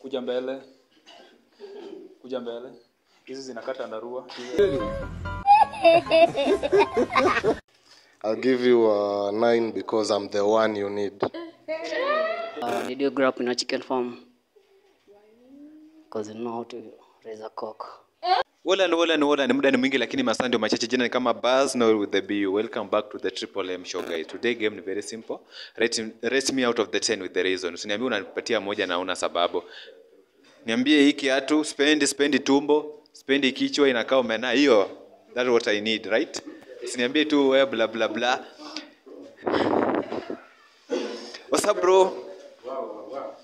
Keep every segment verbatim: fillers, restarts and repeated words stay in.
Kuja mbele. Kuja mbele. Hizi zinakata ndarua. I'll give you a nine because I'm the one you need. Uh, did you grow up in a chicken farm? Because you know how to raise a cock. Wala ni wala ni wala ni muda ni mwingi lakini masaa ndio machache. Jina ni kama Buzz Noel with the B U. Welcome back to the Triple M show guys. Today game ni very simple. Rate, rate me out of the ten with the reason. Usiniambie unanipatia moja na una sababu. Niambie hiki atu spend spend tumbo, spend kichwa inakaa umena hiyo. That's what I need, right? Usiniambie tu wewe bla bla bla. What's up bro? Wow wow wow.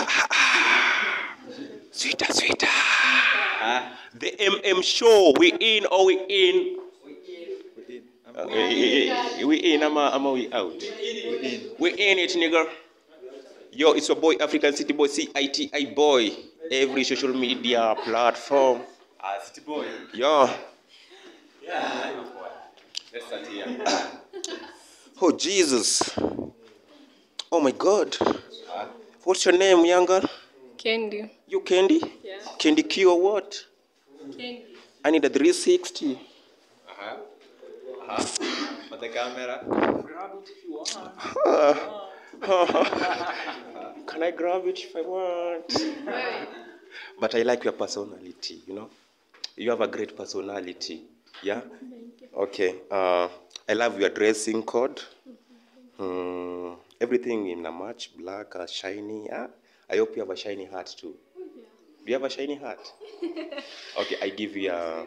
Sweeter sweeter. Uh, the M M show, we in or we in? We in. Uh, we, we in, ama, ama we out? We in. We in it, nigga. Yo, it's your boy, African City Boy, C I T I Boy. Every social media platform. Ah, City Boy. Yo. Yeah. Let's start here. Oh, Jesus. Oh, my God. Uh, What's your name, young girl? Candy. You Candy? Yeah. Candy Q or what? Candy. I need a three sixty. Uh-huh. Uh-huh. For the camera. Grab it if you want. Can I grab it if I want? But I like your personality, you know. You have a great personality. Yeah? Okay. Uh, I love your dressing code. Mm, everything in a match, black, uh, shiny. Yeah? I hope you have a shiny heart too. Do you have a shiny heart? Okay, I give you a,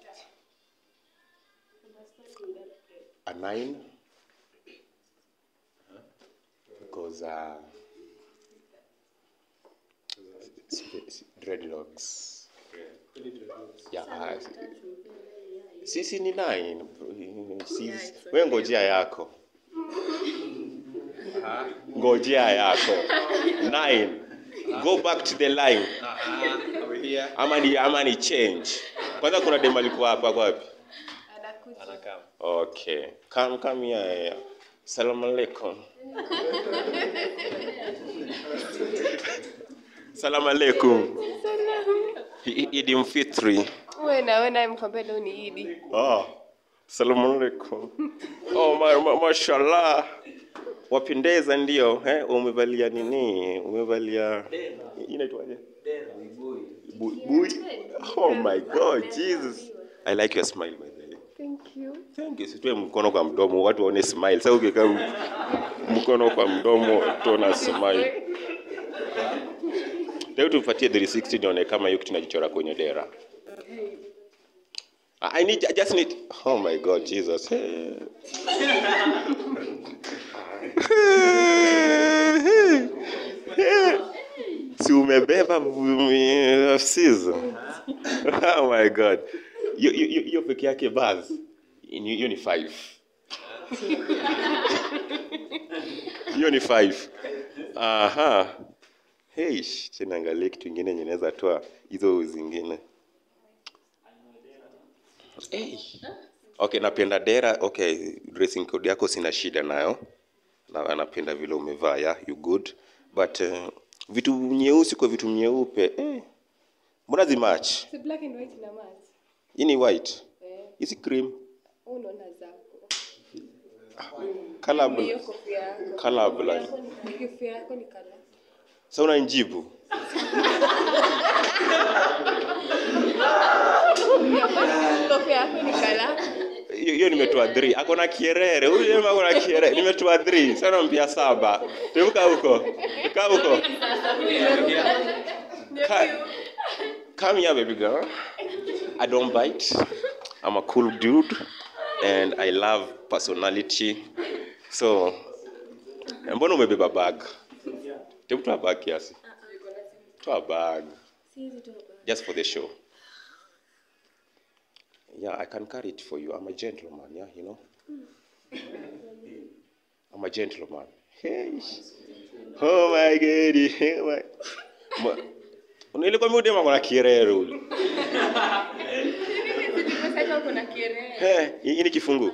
a nine. Because uh, dreadlocks. Yeah, uh, sisi ni nine. Sisi, we ngojea yako. Ngojea yako. Nine. Go back to the line. Uh-huh. Are we here? Ama ni ama ni change. Kwanza kuna demo alikuwa hapa kwa wapi? Anakuja. Anakam. Okay. Come come here. Salamu alaikum. Salamu alaikum. Idi mfitri. Wewe na wewe naye mkwambia leo ni Idi. Ah. Salamu alaikum. Oh ma, ma, mashallah. Wapendeza ndio, eh? Umevalia nini? Umevalia inaitwaje? Bui. Oh my God, Jesus. I like your smile by the way. Thank you. Thank you. Sitoe mkono kwa mdomo, watu waone smile. Sasa ukikaa mkono kwa mdomo, tuna smile. Leo tumpatie three sixty nione kama hiyo kitu tunajichora kwenye dera. I need I just need oh my God, Jesus. Hey. Si umebeba season. Oh my God. Hiyo hiyo hiyo peke yake Buzz. Hiyo ni five. Hiyo ni five. Aha. Hey, chena angalia kitu kingine yenye naweza toa hizo zingine. Hey. Okay, napenda dera. Okay, dressing code yako sina shida nayo. Na anapenda vile umevaa, yeah, you good. But uh, vitu nyeusi kwa vitu nyeupe, eh. Mbona zi match? Si black and white na match. Hii ni white. Eh. Hizi cream. Unaona zako. Color Hiyo black. kofia yako. Color black. Kofia yako ni color. Sasa unanijibu. Kofia yako ni color. Hiyo nimetoa three. Ako na kierere. Huyu jamaa ako na kierere. Nimetoa three. Sasa nampia saba. Tuvuka huko. Tuka huko. Come here baby girl. I don't bite. I'm a cool dude and I love personality. So, mbona umebeba bag? Tebu toa bag kiasi. Toa bag. Just for the show. Yeah, I can carry it for you. I'm a gentleman, yeah, you know. I'm a gentleman. Hey. Oh my God. Oh my. Unilikuwa mimi udema kuna kierere ule. Sasa kuna kierere. Eh, hii ni kifungu.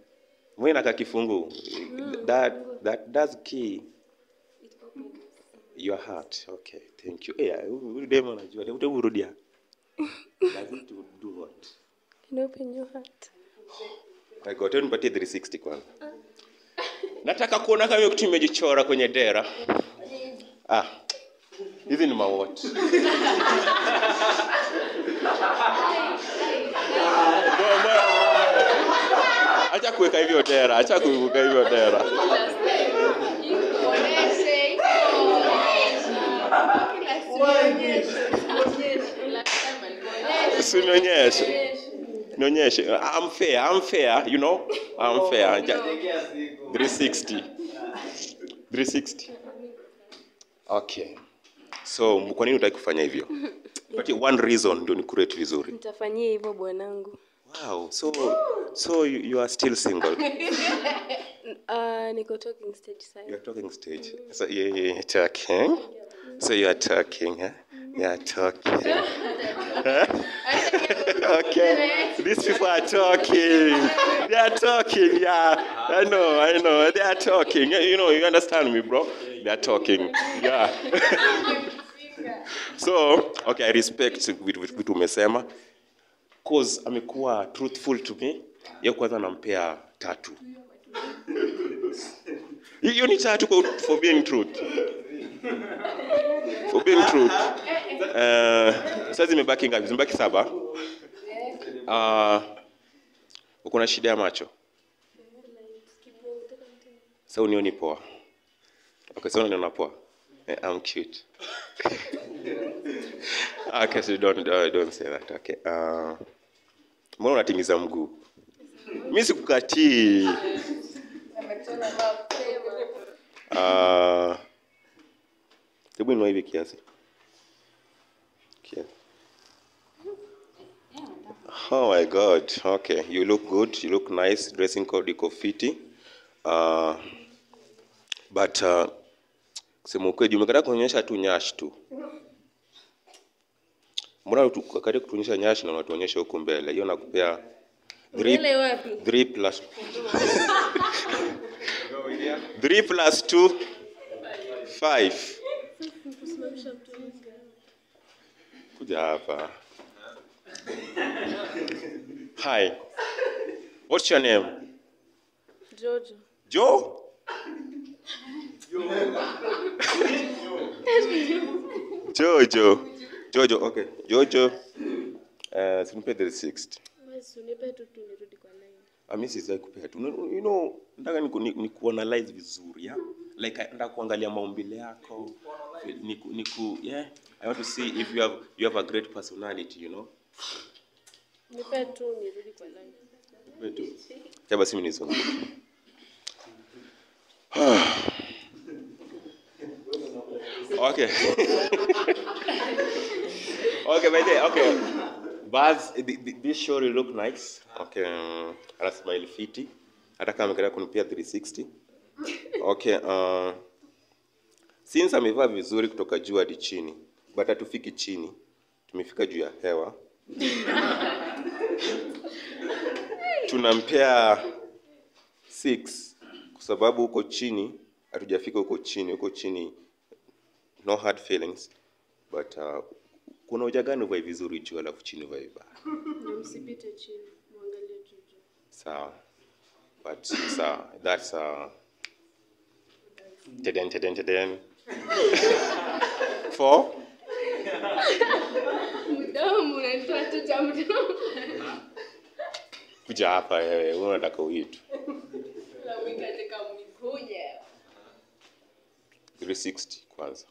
Mwe na kifungu. That that that's key. Your heart. Okay, thank you. Yeah, huyu demo anajua. Hebu rudia. Does it do what? Can you open your heart? I got it, nipatie three sixty kwanza. Nataka kuona kama hiyo kitu imejichora kwenye dera. Ah. Hizi ni mawot. Acha kuweka hivyo dera, acha kuweka hivyo dera. Usinionyeshe. Nionyeshe. I'm fair, I'm fair, you know? I'm fair. three sixty. three sixty. Okay. So, kwa nini unataka kufanya hivyo? But one reason ndio ni create vizuri. Nitafanyia hivyo bwanangu. Wow. So so you, you are still single. Uh, niko talking stage side. You are talking stage. So yeah, yeah, you're talking. So you are talking, huh? You are talking. Huh? Okay. These people are talking. They are talking, yeah. I know, I know. They are talking. You know, you understand me, bro? They are talking. Yeah. So, okay, I respect vitu umesema. Cause amekuwa truthful to me. Yeye kwanza nampea tatu. Hiyo ni tatu for being truth. For being truth. Uh, sasa zimebaki ngapi? Zimebaki saba. Uh, uko na shida ya macho? Sasa unioni poa. Okay, sasa uniona poa. I'm cute. Okay, so don't, uh, don't say that. Okay. Uh, mbona unatimiza mguu? Mimi sikukatii. Ah. Hebu inua hivi kiasi. Kiasi. Oh my God. Okay, you look good. You look nice. Dressing code iko fiti. Uh, but uh, kusema ukweli umekata kuonyesha tu nyash tu. Mbona ukakata kutuonyesha nyash na unatuonyesha huko mbele? Hiyo nakupea three plus three plus two five. Kuja hapa. Hi. What's your name? Jojo. Joe? Jojo. Jojo, okay. Jojo. Uh, sinipe three sixty. Usinipe tu tu nirudi kwa line. Mimi siwezi kupea tu. You know, nataka ni kuanalyze vizuri, yeah? Like nataka kuangalia maumbile yako. Ni ni ku, yeah. I want to see if you have you have a great personality, you know. Nipe tu nirudi kwa line. Nipe tu. Taba simu nizo. Okay. Okay, by the okay. Baz, this show will look nice. Okay, um, ana smile fiti. Hata kama amekata kunipia three sixty. Okay, uh, since amevaa vizuri kutoka juu hadi chini, but hatufiki chini. Tumefika juu ya hewa. Tunampea six kwa sababu huko chini hatujafika huko chini, huko chini no hard feelings, but uh, kuna hoja gani uvae vizuri juu alafu chini uvae vibaya? Msipite chini, muangalie juu juu. Sawa. But sawa, that's uh teden teden teden. Four. Mdomo unatoa tu cha mdomo. Kuja hapa wewe, unataka uitu. La wikate kama mikuja. three sixty kwanza.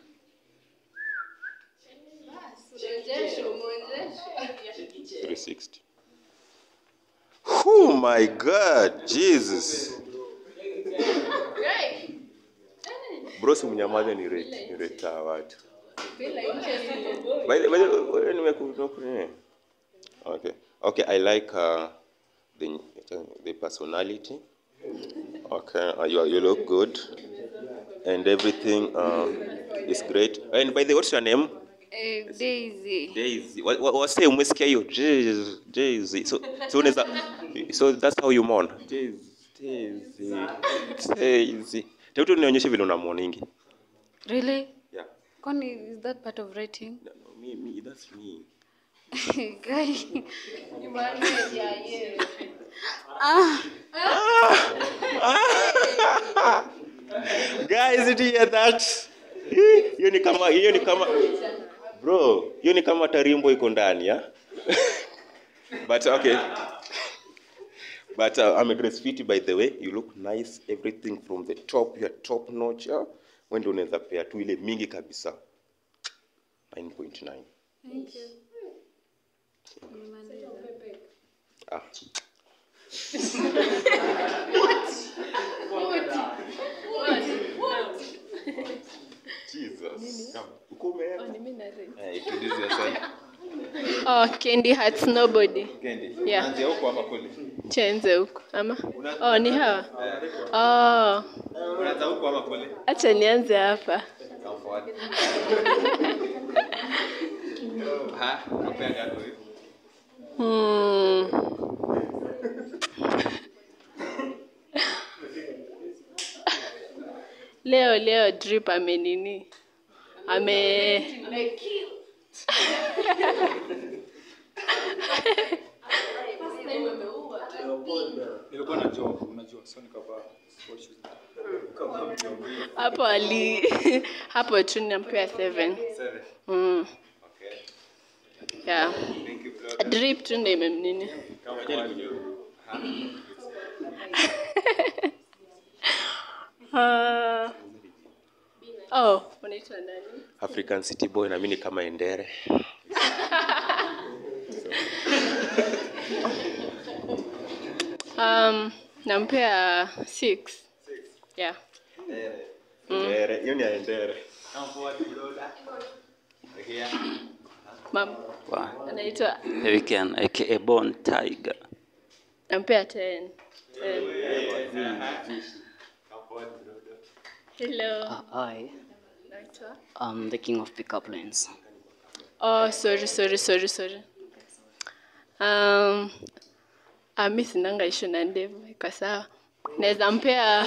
three sixty. Oh my God, Jesus. Bro, si mnyamaze ni rate, ni rate ya watu. By the way, nimekuona. Okay. Okay, I like uh, the the personality. Okay, uh, you you look good and everything uh, is great. And by the way, what's your name? Eh, Daisy. Daisy. What what what's the umesikia hiyo? Daisy. Daisy. So so unaweza so that's how you mourn. Daisy. Daisy. Daisy. Tatu nionyeshe vile una mourningi. Really? Yeah. Connie, is that part of writing? No, no, me, me, that's me. Guy. Ah. Guys, did you hear that? Hiyo ni kama hiyo ni kama bro, hiyo ni kama tarimbo iko ndani, ya? But okay. But uh, I'm a dress fit, by the way. You look nice, everything from the top, you're top notch. Yeah? When do unaweza pea tu ile mingi kabisa. nine point nine. Thank you. Ah. Jesus. Come. Eh, introduce yourself. Oh, Candy Hearts Nobody. Kendi. Yeah. Anzia huko ama kule? Chenze huko ama? Oh, ni hawa. Oh, Unaanza huko ama kule? acha nianze hapa. Come forward. Ha, napea gato hivi. Hmm. Leo leo drip amenini. Ame Nilikuwa na job, unajua, so nikavaa sport shoes. hapo ali hapo tu nampea seven. Seven. Mm. Okay. Yeah. Thank you, brother. Drip tu ndio imemnini. Kama jana kujua. Ah. Oh, unaitwa nani? African City Boy, na mimi ni kama Endere. Um, nampea six. Yeah. Endere, hiyo ni ya Endere. Come forward, brother. Here. Mam. Anaitwa The Weeknd, aka Born Tiger. nampea ten. ten. Come forward, brother. Hello. Uh, hi, Naitwa. I'm the king of pickup lines. Oh, sorry, sorry, sorry, sorry. Um, ah, mi sinanga issue na ndevu, iko sawa. Naweza mpea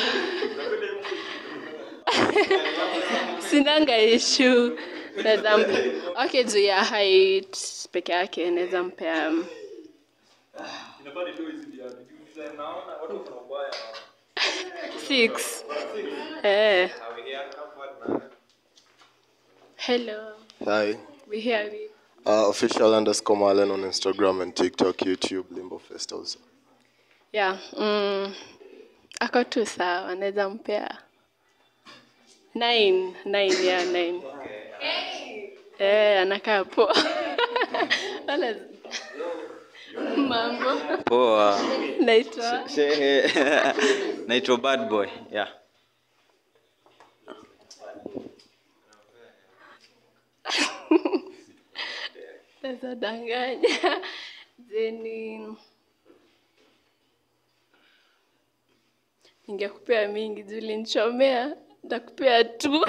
sinanga issue. Naweza mpea. Okay, juu ya height peke yake naweza mpea um, Inabidi tu hizi dia. Design naona watu kuna ubaya. six. Eh. Are we here? Come forward, brother. Hello. Hi. We hear you. Uh, official underscore Marlen on Instagram and TikTok, YouTube, Limbo Fest also. Yeah. Mm, ako tu sawa, naweza mpea nine. Nine, yeah, nine. Eh, anakaa poa. Wala mambo. Poa. Naitwa. Shehe. Naitwa Bad Boy. Yeah. Naweza danganya. Zeni. Ningekupea mingi juu ulinichomea, nitakupea tu.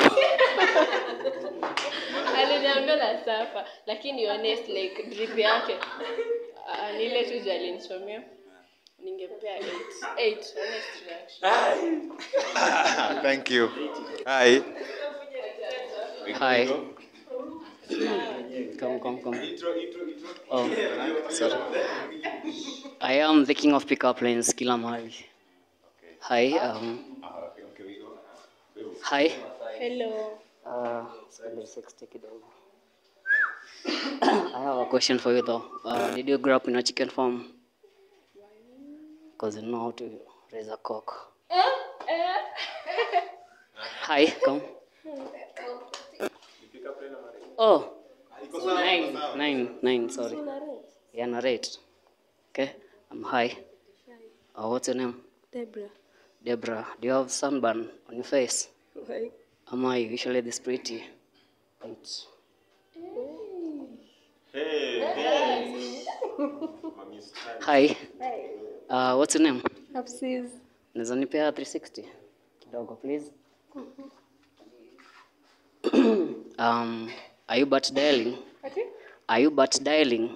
Aliniambia la safa, lakini honest like drip yake. Uh, ni ile tu juu alinichomea. Ningepea eight. eight honest reaction. Thank you. Hi. Hi. Come, come, come. Oh, sorry. I am the king of pickup lines, kila mahali. Hi. Um. Hi. Hello. Uh, spell sixty kidogo. I have a question for you though. Uh, did you grow up in a chicken farm? Because you know how to raise a cock. Hi, come. Oh, nine, nine, nine, sorry. Yeah, narrate. Okay, I'm hi. Uh, what's your name? Debra. Deborah. Do you have sunburn on your face? Why? Am I usually this pretty? Wait. Hi. Uh, what's your name? Hafsiz. Naweza nipea three sixty kidogo please. um, are you butt dialing? Okay. Are you butt dialing?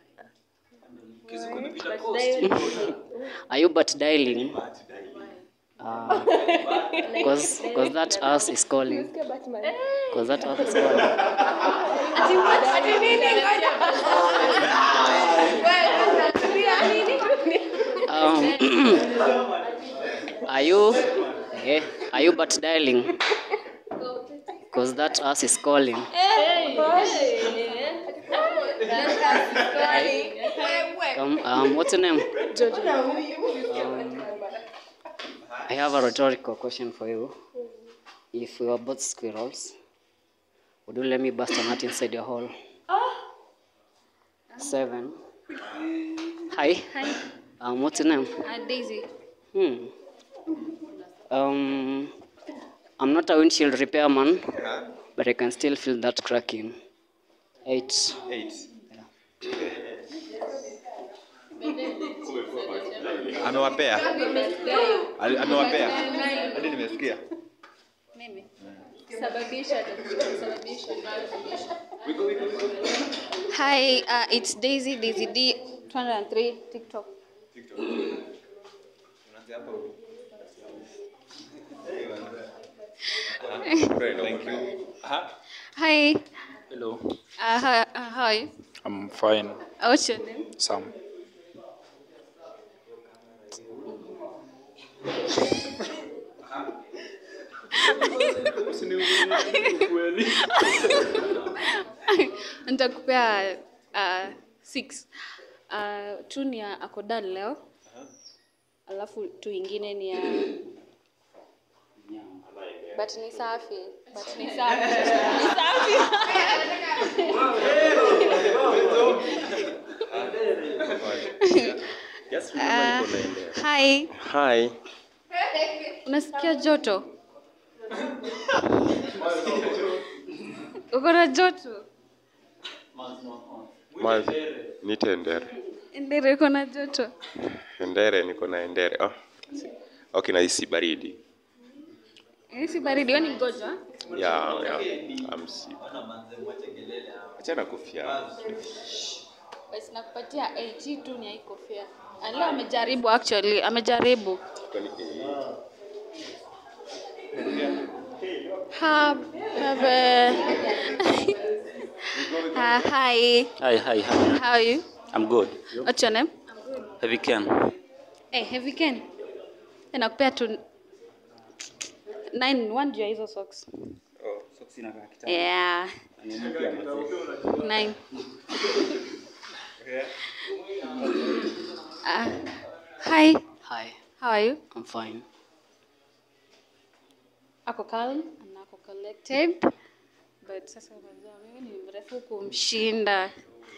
Are you butt dialing? Uh, cause, cause that us is calling. Cause that us is calling. Um, are you? Yeah. Are you but dialing? Cause that us is calling. Come, um, what's your name? Um, I have a rhetorical question for you. If we were both squirrels, would you let me bust a nut inside your hole? Seven. Hi. Hi. Um, what's your name? Uh, Daisy. Hmm. Um, I'm not a windshield repairman, but I can still feel that cracking. Eight. Eight. Amewapea. Ali- Amewapea. Hadi nimesikia. Mimi. Sababisha sababisha. Hi, uh, it's Daisy, Daisy D, two oh three, TikTok. Thank you. Hi. Hello. Uh, hi, uh, how are you? I'm fine. Uh, what's your name? Sam. Nitakupea uh, six. Uh, tu ni ya Akodal leo. Alafu tu ingine ni ya but ni safi. But ni safi. Ni safi. Yes, Uh, hi. Hi. Unasikia joto? Uko na joto? Maz, nite Endere. Endere uko na joto? Endere, niko na Endere. Oh. Okay, nahisi baridi. Hisi baridi, wewe ni mgonjwa? Yeah, yeah. I'm sick. Achana kofia. Basi nakupatia eight tu ni hii kofia. Leo amejaribu actually, amejaribu. Have, have a... uh, hi. Hi, hi, hi. How are you? I'm good. What's your name? Heavy Ken. Hey, Heavy Ken. Nakupea tu nine one juu ya hizo socks. Oh, socks inakaa kitani. Yeah. Nine. Uh, hi. Hi. How are you? I'm fine. Ako calm and ako collected. But sasa unajua mimi ni mrefu kumshinda.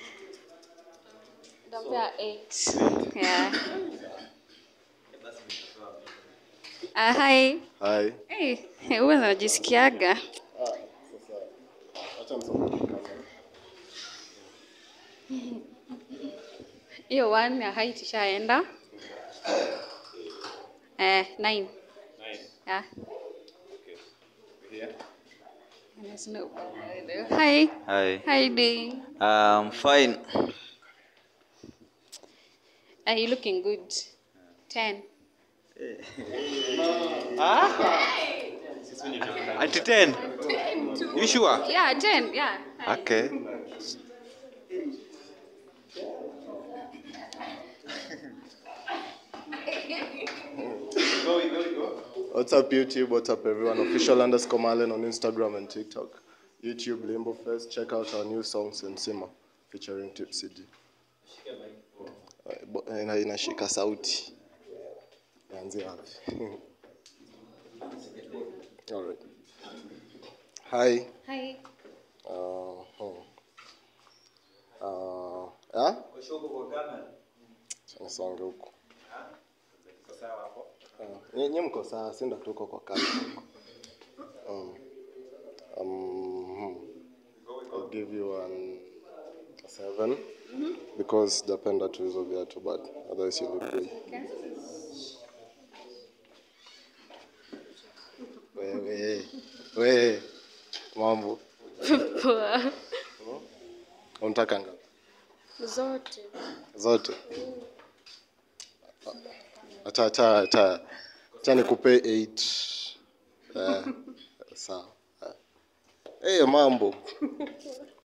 Ndampea eight. Yeah. Uh, hi. Hi. Hey, wewe unajisikiaga? Acha msome. Hiyo one ya height ishaenda. Eh, nine. Nine. Yeah. Okay. Here. There's no. Hi. Hi. How you doing? Um, fine. Are you looking good? Ten. Until ten. You sure? Yeah, ten. Yeah. Hi. Okay. What's up, YouTube? What's up, everyone? Official underscore Marlon on Instagram and TikTok. YouTube, Limbo Fest. Check out our new songs in Sima featuring Tipsy D. Uh, ina- inashika sauti. Nianzie wapi? All right. Hi. Hi. Uh, hmm. uh, yeah? Nisonge huku. Uh, nye- nye mko sawa, si ndo tuko kwa kamera huko. Um, um, hmm. I'll give you an a seven because dependa tu hizo viatu, but otherwise you look good. Wewe, wewe, mambo. Poa. Unataka ngapi? Zote. Zote. Acha acha acha. Acha nikupe eight. Eh, sawa. Eh, hey, mambo.